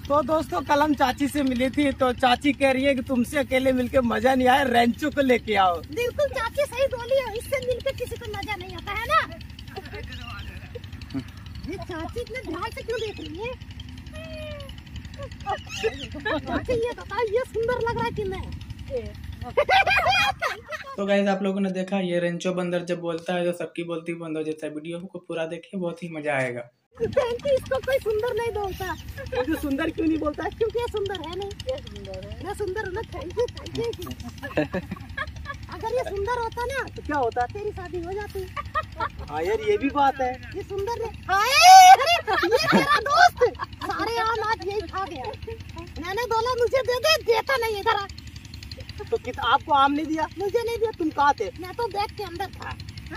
तो दोस्तों कल हम चाची से मिली थी तो चाची कह रही है कि तुमसे अकेले मिलके मजा नहीं आया, रेंचो को लेके आओ। बिल्कुल चाची सही बोली है, इससे मिलके किसी को मजा नहीं आता है ना। ये चाची इतने ध्यान से क्यों देख रही है? चाची ये बताओ ये सुंदर लग रहा है कि नहीं? तो गाइस आप लोगों ने देखा ये रेंचो बंदर जब बोलता है तो सबकी बोलती बंद हो जाता है। वीडियो को पूरा देखिए, बहुत ही मजा आएगा। इसको कोई सुंदर नहीं बोलता। मुझे सुंदर क्यों नहीं बोलता है? क्योंकि ये सुंदर है नहीं। ये सुंदर है ना, सुंदर ना। Thank you. अगर ये सुंदर होता ना तो क्या होता? तेरी शादी हो जाती। हाँ यार ये भी बात है। ये सुंदर है। ये मेरा दोस्त सारे आम आज यही खा गया। मैंने बोला मुझे दे दे, देता नहीं। इधर तो कित आपको आम नहीं दिया? मुझे नहीं दिया। तुम कहाँ थे? मैं तो बैग के अंदर था।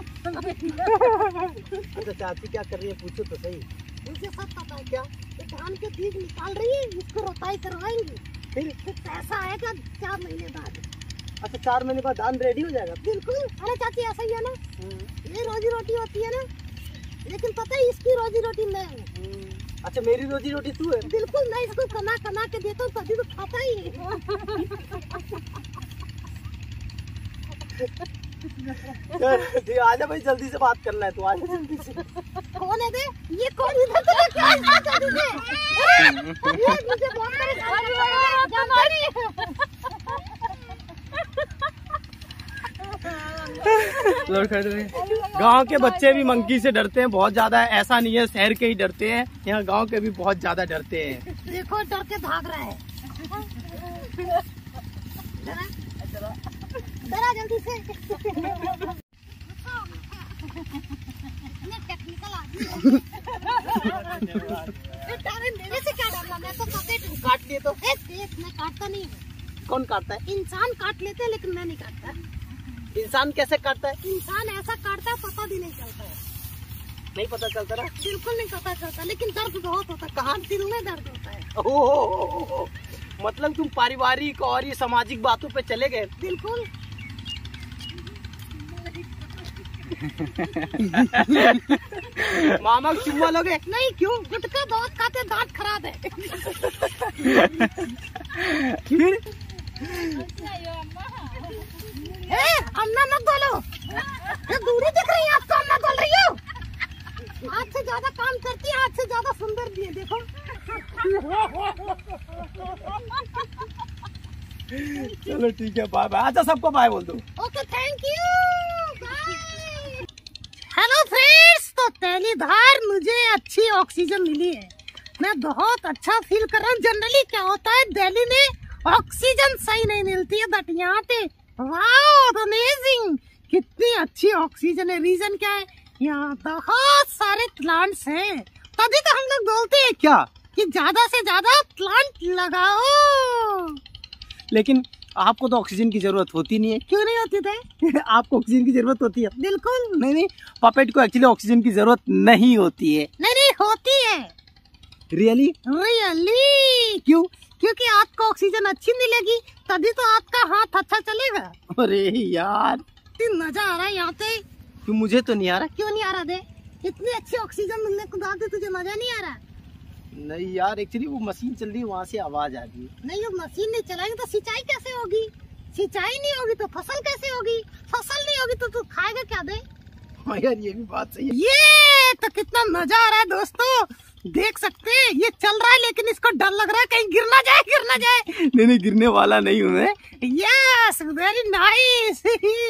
अच्छा चाची क्या कर रही है पूछो तो सही। मुझे सब पता है। क्या? ये धान के बीज निकाल रही है, इसको रोपाई करवाएंगी। फिर पैसा आएगा 4 महीने बाद। अच्छा 4 महीने बाद धान रेडी हो जाएगा? बिल्कुल। अरे चाची ऐसा ही है ना, ये रोजी रोटी होती है ना, लेकिन पता है इसकी रोजी रोटी मैं हूँ। अच्छा मेरी रोजी रोटी तू है? बिल्कुल। मैं इसको कमा के देता हूँ तभी तो खाता ही। आजा भाई, जल्दी से बात करना है तो आजा जल्दी से। कौन है बे? ये कौन इधर से क्या है जल्दी से? ये मुझे बहुत परेशान कर रही है। गांव के बच्चे भी मंकी से डरते हैं बहुत ज्यादा। ऐसा नहीं है शहर के ही डरते हैं, यहाँ गांव के भी बहुत ज्यादा डरते हैं। देखो डर के भाग रहा है। डरा जल्दी से। टेक्निकल आदमी। मेरे से क्या डरना? मैं तो काट लिए तो? मैं काटता नहीं हूँ। कौन काटता है? इंसान काट लेते हैं लेकिन मैं नहीं काटता। इंसान कैसे काटता है? इंसान ऐसा काटता है पता भी नहीं चलता है। नहीं पता चलता ना? बिल्कुल नहीं पता चलता, लेकिन दर्द बहुत होता है। कहाँ दिल में दर्द होता है। ओह, मतलब तुम पारिवारिक और ये सामाजिक बातों पे चले गए। बिल्कुल। मामा को चुम्मा लोगे? नहीं। क्यों? गुटखा बहुत खाते, दांत खराब है। फिर अम्मा मत बोलो। ये दूरी दिख रही है आपको, अम्मा बोल रही हो। आज से ज्यादा काम करती है, आज से ज्यादा सुंदर भी है। देखो। चलो ठीक है, बाय बाय। अच्छा सबको बाय बोल दो। Okay thank you. Hello friends, तो पहली बार मुझे अच्छी ऑक्सीजन मिली है। मैं बहुत अच्छा फील कर रहा हूँ। जनरली क्या होता है, दिल्ली में ऑक्सीजन सही नहीं मिलती है, बट यहाँ पे वाओ अमेजिंग, कितनी अच्छी ऑक्सीजन है। रीजन क्या है? यहाँ बहुत सारे प्लांट्स हैं, तभी तो हम लोग बोलते हैं क्या कि ज्यादा से ज्यादा प्लांट लगाओ। लेकिन आपको तो ऑक्सीजन की जरूरत होती नहीं है। क्यों नहीं होती थे? आपको ऑक्सीजन की जरूरत होती है? बिल्कुल नहीं, पपेट को एक्चुअली ऑक्सीजन की जरूरत नहीं होती है। नहीं होती है। रियली? क्यों? क्योंकि आपको ऑक्सीजन अच्छी मिलेगी तभी तो आपका हाथ अच्छा चलेगा। अरे यार मजा आ रहा है यहाँ पे। क्यों? मुझे तो नहीं आ रहा। क्यों नहीं आ रहा दे? इतनी अच्छी ऑक्सीजन मिलने के बाद तुझे मजा नहीं आ रहा? नहीं यार, एक्चुअली वो मशीन चल रही है, वहाँ से आवाज आ रही है। नहीं, वो मशीन नहीं चलाएंगे तो सिंचाई कैसे होगी? सिंचाई नहीं होगी तो फसल कैसे होगी? फसल नहीं होगी तो तू खाएगा क्या दे? हाँ यार ये भी बात सही है। ये तो कितना मजा आ रहा है दोस्तों, देख सकते हैं। ये चल रहा है लेकिन इसको डर लग रहा है कहीं गिर ना जाए। नहीं गिरने वाला नहीं हूँ मैं। Yes very nice.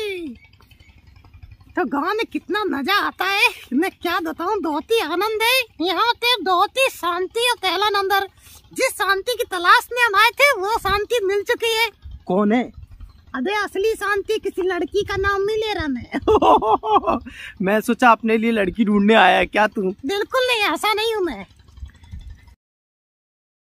तो गांव में कितना मजा आता है, मैं क्या बताऊं। बहुत ही आनंद है यहाँ पे, बहुत ही शांति और पहला जिस शांति की तलाश में हम आए थे वो शांति मिल चुकी है। कौन है? अबे असली शांति किसी लड़की का नाम नहीं ले रहा मैं। मैं सोचा अपने लिए लड़की ढूंढने आया है क्या तू? बिल्कुल नहीं, ऐसा नहीं हूँ मैं।